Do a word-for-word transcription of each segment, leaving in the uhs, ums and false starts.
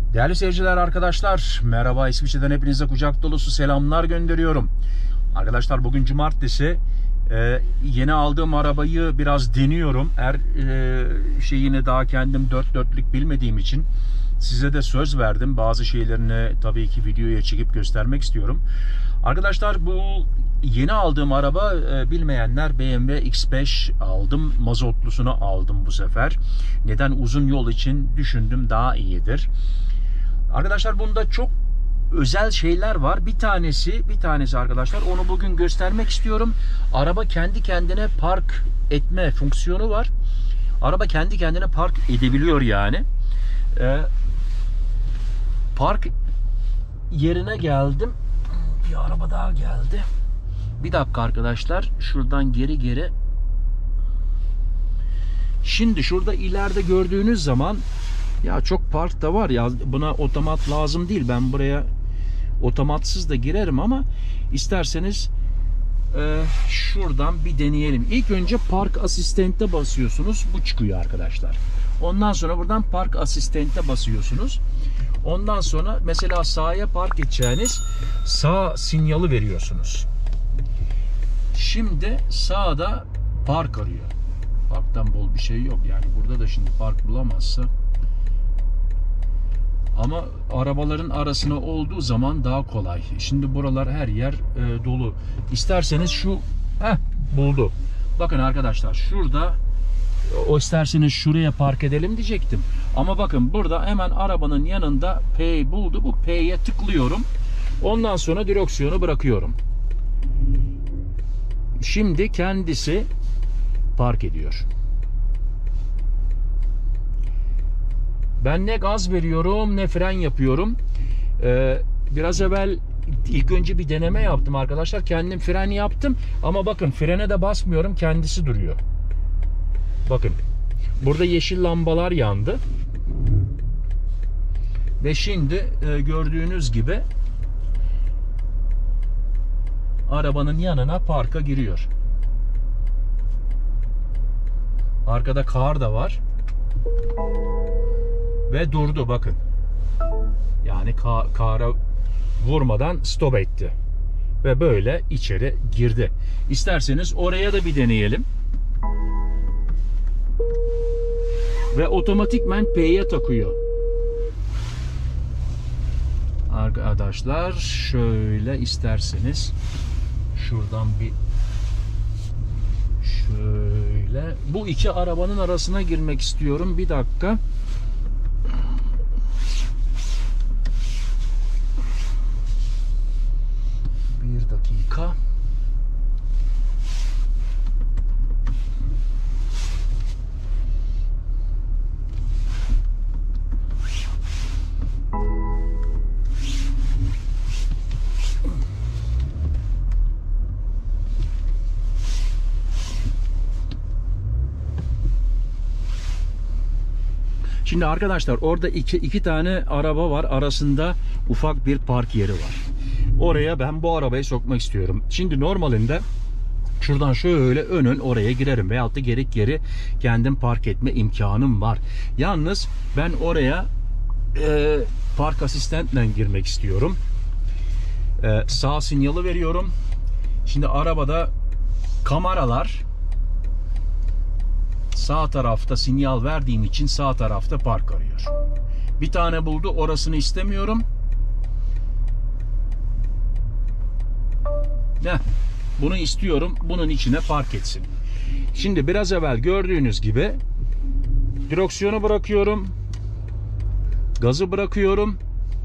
Değerli seyirciler, arkadaşlar, merhaba. İsviçre'den hepinize kucak dolusu selamlar gönderiyorum. Arkadaşlar, bugün cumartesi. Ee, yeni aldığım arabayı biraz deniyorum. Her e, şeyini daha kendim dört dörtlük bilmediğim için size de söz verdim. Bazı şeylerini tabii ki videoya çekip göstermek istiyorum. Arkadaşlar, bu yeni aldığım araba, e, bilmeyenler, B M W X beş aldım. Mazotlusunu aldım bu sefer. Neden? Uzun yol için düşündüm, daha iyidir. Arkadaşlar, bunda çok özel şeyler var. Bir tanesi, bir tanesi arkadaşlar, onu bugün göstermek istiyorum. Araba kendi kendine park etme fonksiyonu var. Araba kendi kendine park edebiliyor yani. Ee, park yerine geldim. Bir araba daha geldi. Bir dakika arkadaşlar. Şuradan geri geri. Şimdi şurada ileride gördüğünüz zaman, ya çok park da var ya, buna otomat lazım değil. Ben buraya otomatsız da girerim ama isterseniz e, şuradan bir deneyelim. İlk önce park asistente basıyorsunuz. Bu çıkıyor arkadaşlar. Ondan sonra buradan park asistente basıyorsunuz. Ondan sonra mesela sağa park edeceğiniz sağ sinyali veriyorsunuz. Şimdi sağda park arıyor. Parktan bol bir şey yok. Yani burada da şimdi park bulamazsa. Ama arabaların arasına olduğu zaman daha kolay. Şimdi buralar her yer e, dolu. İsterseniz şu heh, buldu. Bakın arkadaşlar, şurada o isterseniz şuraya park edelim diyecektim. Ama bakın burada hemen arabanın yanında P buldu. Bu P'ye tıklıyorum. Ondan sonra direksiyonu bırakıyorum. Şimdi kendisi park ediyor. Ben ne gaz veriyorum ne fren yapıyorum. Ee, biraz evvel ilk önce bir deneme yaptım arkadaşlar. Kendim fren yaptım. Ama bakın, frene de basmıyorum. Kendisi duruyor. Bakın. Burada yeşil lambalar yandı. Ve şimdi e, gördüğünüz gibi arabanın yanına parka giriyor. Arkada kar da var. Ve durdu, bakın. Yani kara vurmadan stop etti. Ve böyle içeri girdi. İsterseniz oraya da bir deneyelim. Ve otomatikman P'ye takıyor. Arkadaşlar, şöyle isterseniz şuradan bir şöyle bu iki arabanın arasına girmek istiyorum. Bir dakika. Bir dakika. Şimdi arkadaşlar, orada iki, iki tane araba var. Arasında ufak bir park yeri var. Oraya ben bu arabayı sokmak istiyorum. Şimdi normalinde şuradan şöyle önün oraya girerim. Veyahut da geri geri kendim park etme imkanım var. Yalnız ben oraya e, park asistentle girmek istiyorum. E, sağ sinyali veriyorum. Şimdi arabada kameralar, sağ tarafta sinyal verdiğim için sağ tarafta park arıyor. Bir tane buldu. Orasını istemiyorum. Heh, bunu istiyorum. Bunun içine park etsin. Şimdi biraz evvel gördüğünüz gibi direksiyonu bırakıyorum. Gazı bırakıyorum.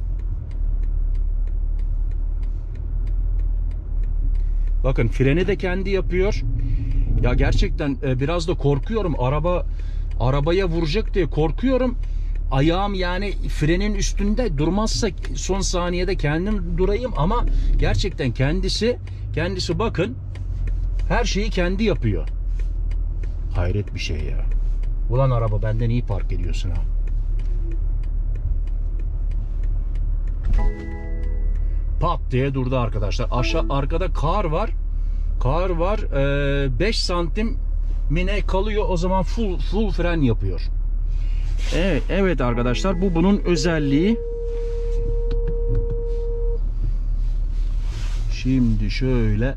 Bakın, freni de kendi yapıyor. Ya gerçekten biraz da korkuyorum. Araba arabaya vuracak diye korkuyorum. Ayağım yani frenin üstünde durmazsa son saniyede kendim durayım, ama gerçekten kendisi kendisi bakın, her şeyi kendi yapıyor. Hayret bir şey ya. Ulan araba, benden iyi park ediyorsun ha. Pat diye durdu arkadaşlar. Aşağı arkada kar var. Kar var. beş santim mine kalıyor. O zaman full full fren yapıyor. Evet, evet arkadaşlar, bu bunun özelliği. Şimdi şöyle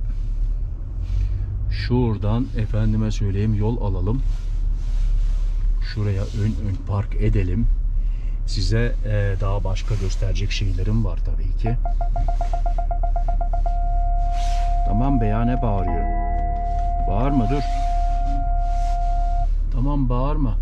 şuradan efendime söyleyeyim yol alalım. Şuraya ön ön park edelim. Size e, daha başka gösterecek şeylerim var tabii ki. Tamam be ya, ne bağırıyor? Bağırma, dur. Tamam, bağırma.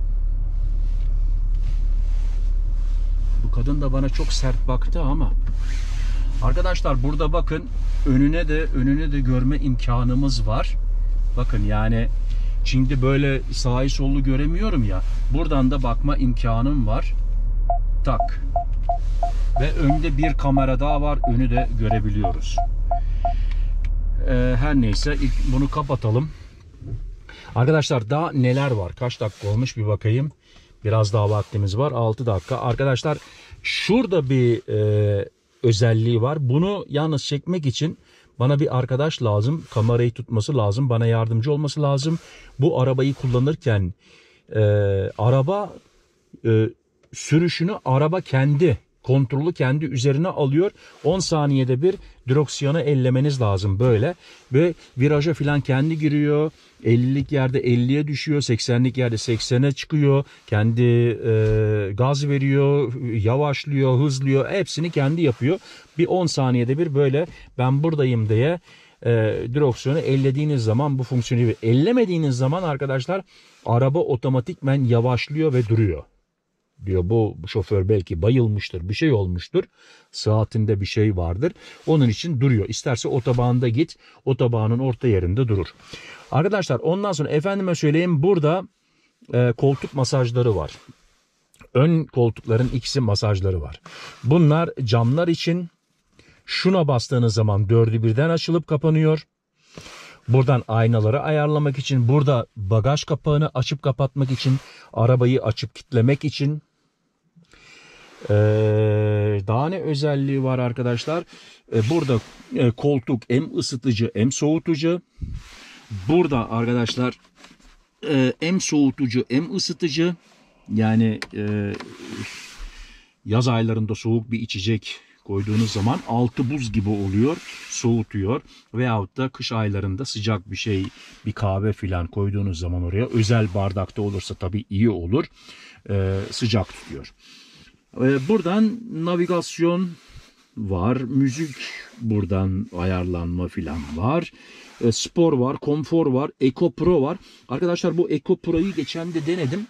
Bu kadın da bana çok sert baktı ama. Arkadaşlar burada bakın, önüne de önüne de görme imkanımız var. Bakın yani şimdi böyle sağı sollu göremiyorum ya. Buradan da bakma imkanım var. Tak. Ve önde bir kamera daha var. Önü de görebiliyoruz. Ee, her neyse ilk bunu kapatalım. Arkadaşlar daha neler var? Kaç dakika olmuş bir bakayım. Biraz daha vaktimiz var. altı dakika. Arkadaşlar şurada bir e, özelliği var. Bunu yalnız çekmek için bana bir arkadaş lazım. Kamerayı tutması lazım. Bana yardımcı olması lazım. Bu arabayı kullanırken e, araba e, sürüşünü araba kendi kontrolü kendi üzerine alıyor. on saniyede bir direksiyonu ellemeniz lazım böyle. Ve viraja falan kendi giriyor. ellilik yerde elliye düşüyor. seksenlik yerde seksene çıkıyor. Kendi e, gaz veriyor. Yavaşlıyor, hızlıyor. Hepsini kendi yapıyor. Bir on saniyede bir böyle ben buradayım diye e, direksiyonu ellediğiniz zaman bu fonksiyonu yapıyor. Ellemediğiniz zaman arkadaşlar araba otomatikmen yavaşlıyor ve duruyor. Diyor bu şoför belki bayılmıştır, bir şey olmuştur, saatinde bir şey vardır, onun için duruyor. İsterse otobanda git, otobanın orta yerinde durur. Arkadaşlar ondan sonra efendime söyleyeyim burada e, koltuk masajları var. Ön koltukların ikisi masajları var. Bunlar camlar için. Şuna bastığınız zaman dördü birden açılıp kapanıyor. Buradan aynaları ayarlamak için, burada bagaj kapağını açıp kapatmak için, arabayı açıp kilitlemek için. Ee, daha ne özelliği var arkadaşlar? Ee, burada e, koltuk hem ısıtıcı hem soğutucu. Burada arkadaşlar e, hem soğutucu hem ısıtıcı. Yani e, yaz aylarında soğuk bir içecek koyduğunuz zaman altı buz gibi oluyor, soğutuyor. Veyahut da kış aylarında sıcak bir şey, bir kahve filan koyduğunuz zaman oraya, özel bardakta olursa tabii iyi olur, ee, sıcak tutuyor. Ee, buradan navigasyon var, müzik buradan ayarlanma filan var. Ee, spor var, konfor var, Eco Pro var. Arkadaşlar bu Eco Pro'yu geçen de denedim.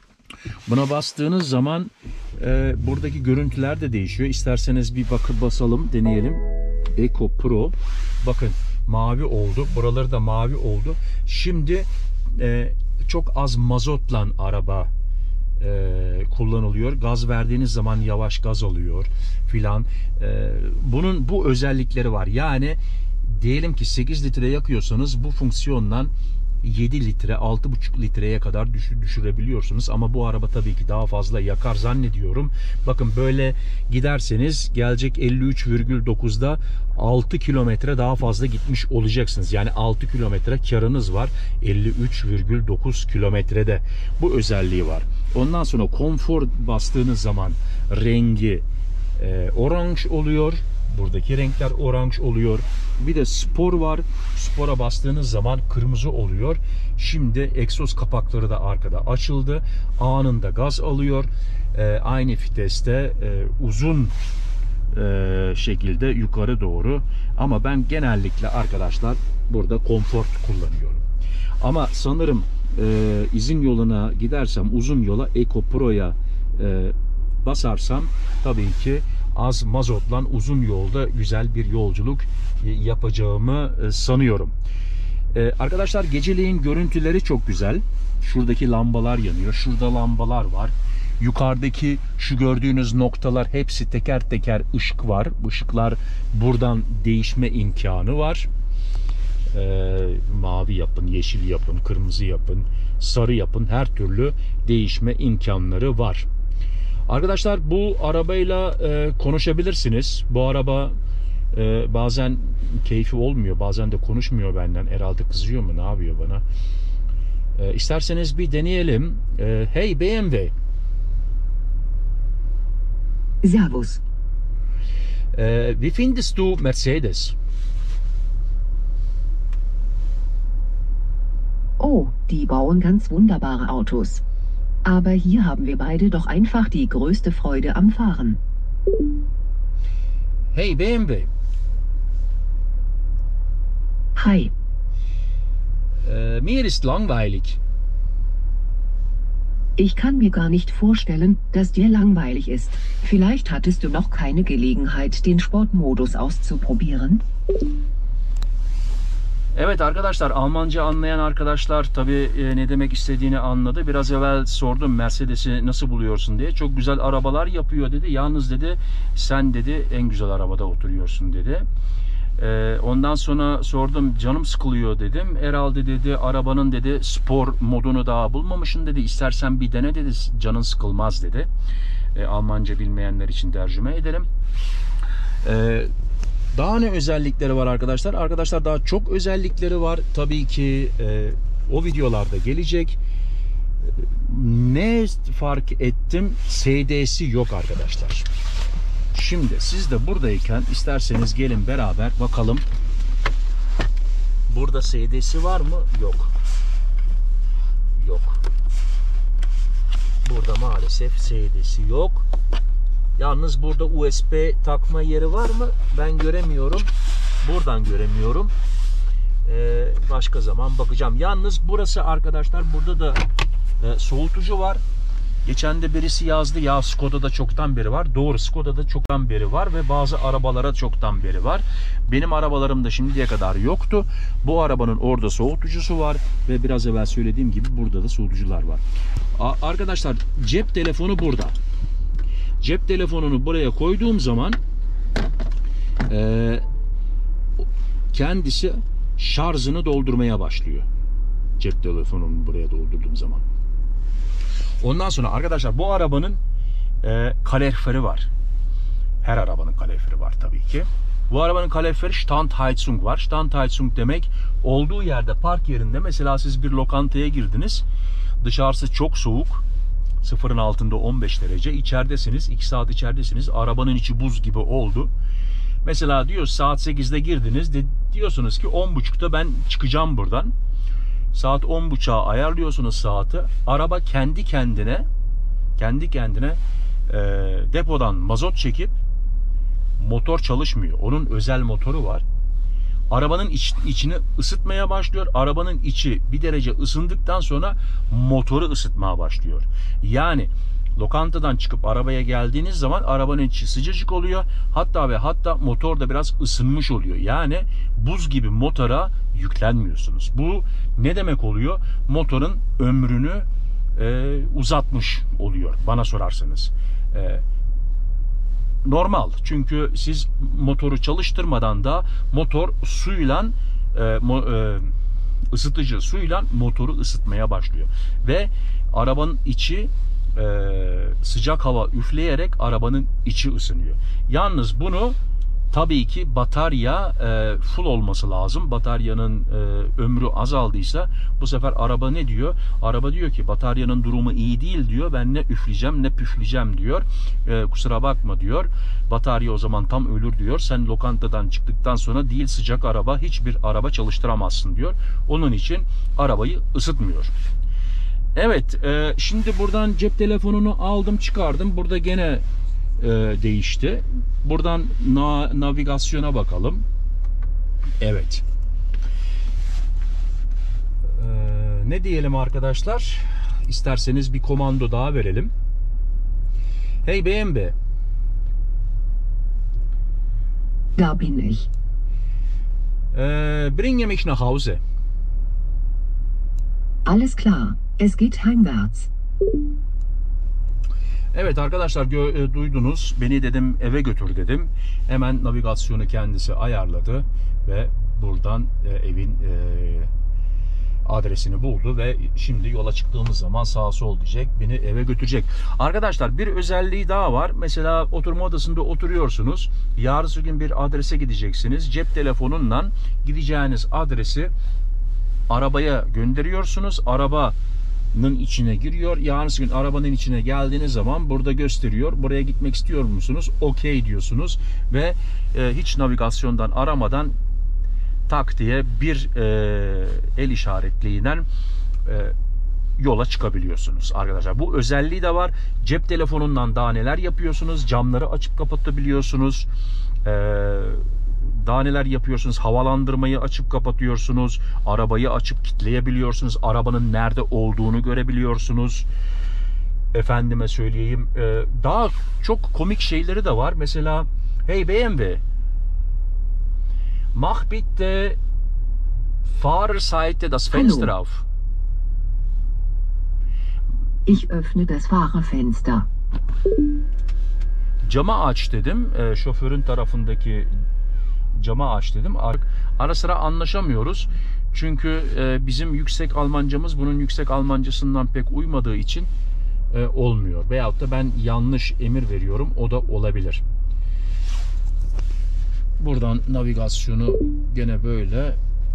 Buna bastığınız zaman e, buradaki görüntüler de değişiyor. İsterseniz bir bakıp basalım, deneyelim. Eco Pro. Bakın mavi oldu. Buraları da mavi oldu. Şimdi e, çok az mazotla araba e, kullanılıyor. Gaz verdiğiniz zaman yavaş gaz alıyor filan. E, bunun bu özellikleri var. Yani diyelim ki sekiz litre yakıyorsanız bu fonksiyonla yedi litre, altı buçuk litreye kadar düşürebiliyorsunuz. Ama bu araba tabii ki daha fazla yakar zannediyorum. Bakın böyle giderseniz gelecek elli üç virgül dokuzda altı kilometre daha fazla gitmiş olacaksınız. Yani altı kilometre karınız var elli üç virgül dokuz kilometrede. Bu özelliği var. Ondan sonra konfor bastığınız zaman rengi e, oranj oluyor. Buradaki renkler oranj oluyor. Bir de spor var. Spora bastığınız zaman kırmızı oluyor. Şimdi egzoz kapakları da arkada açıldı. Anında gaz alıyor. Ee, aynı viteste e, uzun e, şekilde yukarı doğru. Ama ben genellikle arkadaşlar burada konfor kullanıyorum. Ama sanırım e, izin yoluna gidersem, uzun yola Eco Pro'ya e, basarsam tabii ki az mazotla uzun yolda güzel bir yolculuk yapacağımı sanıyorum. Ee, arkadaşlar geceleyin görüntüleri çok güzel. Şuradaki lambalar yanıyor. Şurada lambalar var. Yukarıdaki şu gördüğünüz noktalar hepsi teker teker ışık var. Bu ışıklar buradan değişme imkanı var. Ee, mavi yapın, yeşil yapın, kırmızı yapın, sarı yapın. Her türlü değişme imkanları var. Arkadaşlar bu arabayla e, konuşabilirsiniz. Bu araba e, bazen keyfi olmuyor. Bazen de konuşmuyor benden. Herhalde kızıyor mu? Ne yapıyor bana? E, isterseniz bir deneyelim. E, hey B M W. Servus. E, wie findest du Mercedes? Die bauen ganz wunderbare Autos. Aber hier haben wir beide doch einfach die größte Freude am Fahren. Hey B M W. Hi. Äh, mir ist langweilig. Ich kann mir gar nicht vorstellen, dass dir langweilig ist. Vielleicht hattest du noch keine Gelegenheit, den Sportmodus auszuprobieren. Evet arkadaşlar, Almanca anlayan arkadaşlar tabii e, ne demek istediğini anladı. Biraz evvel sordum Mercedes'i nasıl buluyorsun diye. Çok güzel arabalar yapıyor dedi. Yalnız dedi sen dedi en güzel arabada oturuyorsun dedi. E, ondan sonra sordum canım sıkılıyor dedim. Herhalde dedi arabanın dedi spor modunu daha bulmamışsın dedi. İstersen bir dene dedi, canın sıkılmaz dedi. E, Almanca bilmeyenler için tercüme edelim. Eee Daha ne özellikleri var arkadaşlar? Arkadaşlar daha çok özellikleri var. Tabii ki e, o videolarda gelecek. Ne fark ettim? S D'si yok arkadaşlar. Şimdi siz de buradayken isterseniz gelin beraber bakalım. Burada S D'si var mı? Yok. Yok. Burada maalesef S D'si yok. Yalnız burada U S B takma yeri var mı? Ben göremiyorum. Buradan göremiyorum. Ee, başka zaman bakacağım. Yalnız burası arkadaşlar, burada da e, soğutucu var. Geçen de birisi yazdı ya Skoda'da çoktan beri var. Doğru, Skoda'da çoktan beri var ve bazı arabalara çoktan beri var. Benim arabalarımda şimdiye kadar yoktu. Bu arabanın orada soğutucusu var ve biraz evvel söylediğim gibi burada da soğutucular var. A arkadaşlar cep telefonu burada. Cep telefonunu buraya koyduğum zaman e, kendisi şarjını doldurmaya başlıyor. Cep telefonunu buraya doldurduğum zaman. Ondan sonra arkadaşlar bu arabanın e, kaloriferi var. Her arabanın kaloriferi var tabii ki. Bu arabanın kaloriferi Standheizung var. Standheizung demek olduğu yerde, park yerinde mesela siz bir lokantaya girdiniz. Dışarısı çok soğuk. Sıfırın altında on beş derece. İçeridesiniz. iki saat içeridesiniz. Arabanın içi buz gibi oldu. Mesela diyor saat sekizde girdiniz. De, diyorsunuz ki on buçukta ben çıkacağım buradan. Saat on buçuğa ayarlıyorsunuz saati. Araba kendi kendine kendi kendine e, depodan mazot çekip motor çalışmıyor. Onun özel motoru var. Arabanın iç, içini ısıtmaya başlıyor. Arabanın içi bir derece ısındıktan sonra motoru ısıtmaya başlıyor. Yani lokantadan çıkıp arabaya geldiğiniz zaman arabanın içi sıcacık oluyor. Hatta ve hatta motor da biraz ısınmış oluyor. Yani buz gibi motora yüklenmiyorsunuz. Bu ne demek oluyor? Motorun ömrünü e, uzatmış oluyor bana sorarsanız. E, Normal. Çünkü siz motoru çalıştırmadan da motor suyla e, mo, e, ısıtıcı suyla motoru ısıtmaya başlıyor. Ve arabanın içi e, sıcak hava üfleyerek arabanın içi ısınıyor. Yalnız bunu tabii ki batarya e, full olması lazım. Bataryanın e, ömrü azaldıysa bu sefer araba ne diyor? Araba diyor ki bataryanın durumu iyi değil diyor. Ben ne üfleyeceğim ne püfleyeceğim diyor. E, kusura bakma diyor. Batarya o zaman tam ölür diyor. Sen lokantadan çıktıktan sonra değil sıcak araba hiçbir araba çalıştıramazsın diyor. Onun için arabayı ısıtmıyor. Evet, e, şimdi buradan cep telefonunu aldım çıkardım. Burada gene e, değişti. Buradan na navigasyona bakalım. Evet. E, ne diyelim arkadaşlar? İsterseniz bir komando daha verelim. Hey B M W. Da bin ich. E, bringe mich nach Hause. Alles klar. Es geht heimwärts. Evet arkadaşlar e, duydunuz. Beni dedim eve götür dedim. Hemen navigasyonu kendisi ayarladı ve buradan e, evin e, adresini buldu ve şimdi yola çıktığımız zaman sağa sol diyecek, beni eve götürecek. Arkadaşlar bir özelliği daha var. Mesela oturma odasında oturuyorsunuz. Yarın gün bir adrese gideceksiniz. Cep telefonundan gideceğiniz adresi arabaya gönderiyorsunuz. Araba içine giriyor. Yarın gün arabanın içine geldiğiniz zaman burada gösteriyor. Buraya gitmek istiyor musunuz? Okey diyorsunuz ve e, hiç navigasyondan aramadan tak diye bir e, el işaretliğinden e, yola çıkabiliyorsunuz arkadaşlar. Bu özelliği de var. Cep telefonundan daha neler yapıyorsunuz? Camları açıp kapatabiliyorsunuz. Ee, daha neler yapıyorsunuz? Havalandırmayı açıp kapatıyorsunuz. Arabayı açıp kilitleyebiliyorsunuz. Arabanın nerede olduğunu görebiliyorsunuz. Efendime söyleyeyim. Ee, daha çok komik şeyleri de var. Mesela hey B M W, mach bitte Fahrerseite das Fenster Hallo. auf. Ich öffne das Fahrerfenster. Cama aç dedim. E, şoförün tarafındaki cama aç dedim. Ara sıra anlaşamıyoruz. Çünkü e, bizim yüksek Almancamız bunun yüksek Almancasından pek uymadığı için e, olmuyor. Veyahut da ben yanlış emir veriyorum. O da olabilir. Buradan navigasyonu gene böyle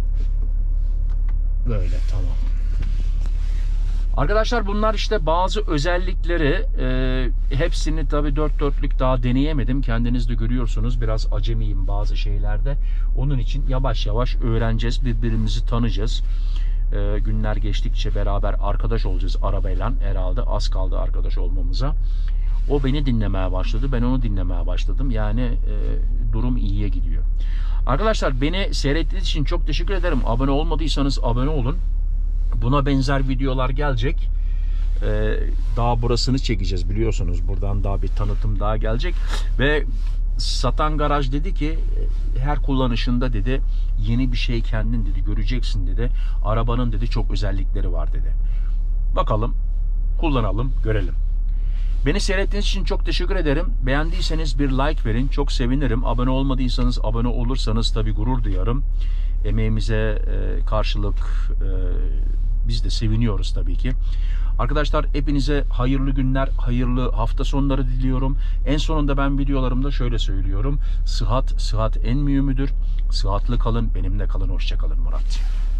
böyle tamam. Arkadaşlar bunlar işte bazı özellikleri, e, hepsini tabi dört dörtlük daha deneyemedim. Kendiniz de görüyorsunuz, biraz acemiyim bazı şeylerde. Onun için yavaş yavaş öğreneceğiz, birbirimizi tanıyacağız. E, günler geçtikçe beraber arkadaş olacağız arabayla, herhalde az kaldı arkadaş olmamıza. O beni dinlemeye başladı, ben onu dinlemeye başladım. Yani e, durum iyiye gidiyor. Arkadaşlar beni seyrettiğiniz için çok teşekkür ederim. Abone olmadıysanız abone olun. Buna benzer videolar gelecek. Ee, daha burasını çekeceğiz biliyorsunuz. Buradan daha bir tanıtım daha gelecek. Ve satan garaj dedi ki her kullanışında dedi yeni bir şey kendin dedi göreceksin dedi. Arabanın dedi çok özellikleri var dedi. Bakalım, kullanalım, görelim. Beni seyrettiğiniz için çok teşekkür ederim. Beğendiyseniz bir like verin. Çok sevinirim. Abone olmadıysanız abone olursanız tabii gurur duyarım. Emeğimize e, karşılık e, biz de seviniyoruz tabii ki. Arkadaşlar hepinize hayırlı günler, hayırlı hafta sonları diliyorum. En sonunda ben videolarımda şöyle söylüyorum. Sıhhat, sıhhat en mühimidir. Sıhhatli kalın, benimle kalın. Hoşça kalın Murat.